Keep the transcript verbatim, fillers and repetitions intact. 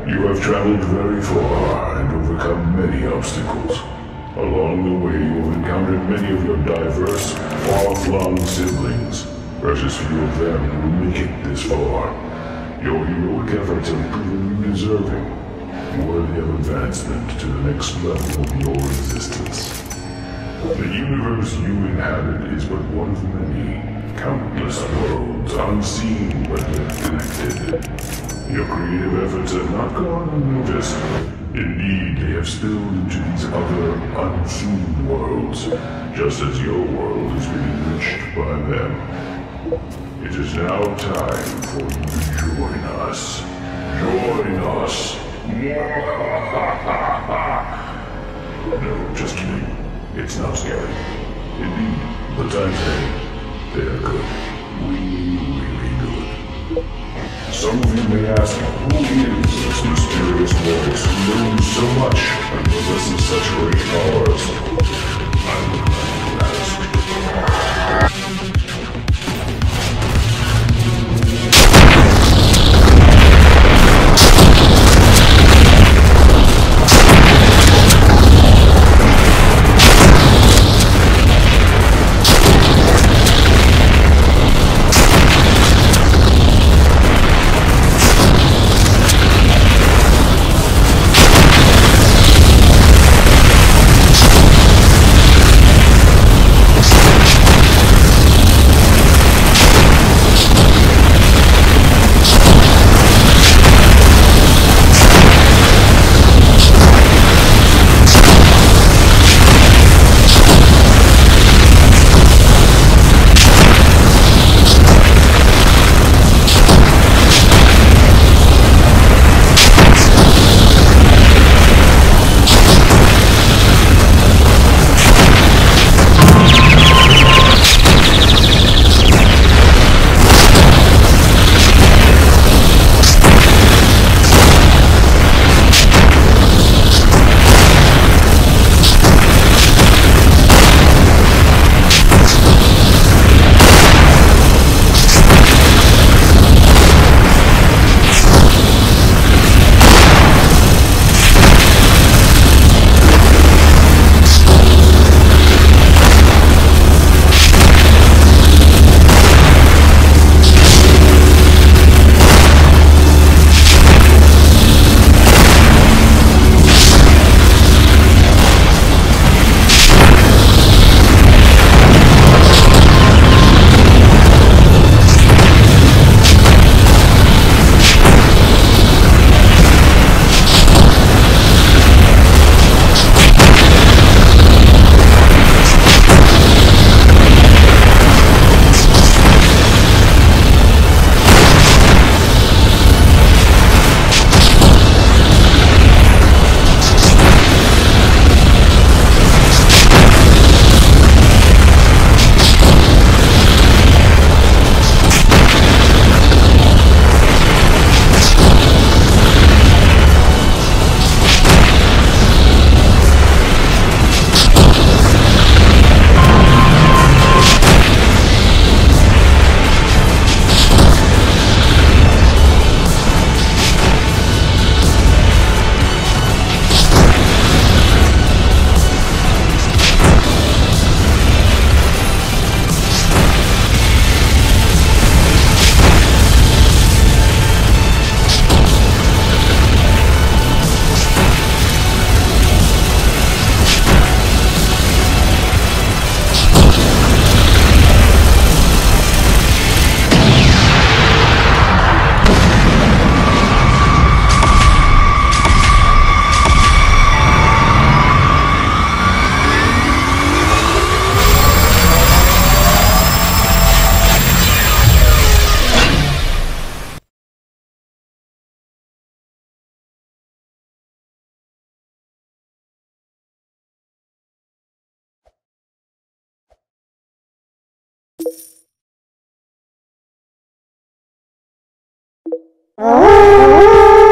You have traveled very far and overcome many obstacles. Along the way, you have encountered many of your diverse, far-flung siblings. Precious few of them will make it this far. Your heroic efforts have proven you deserving, worthy of advancement to the next level of your existence. The universe you inhabit is but one of many, countless worlds, unseen but connected. Your creative efforts have not gone unnoticed. Indeed, they have spilled into these other, unseen worlds, just as your world has been enriched by them. It is now time for you to join us. Join us! No, just kidding. It's not scary. Indeed, the times ahead, they are good. Really, really good. Some of you may ask, who is this mysterious voice who knows so much and possesses such great powers? I would like to ask. Oh!